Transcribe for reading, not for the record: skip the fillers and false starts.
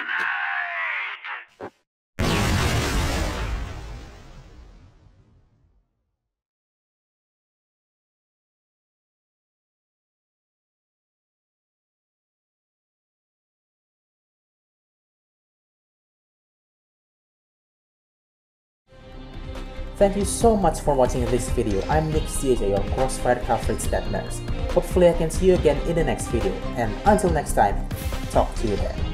Thank you so much for watching this video. I'm Nick CJ, your Crossfire coverage that matters. Hopefully I can see you again in the next video. And until next time, talk to you then.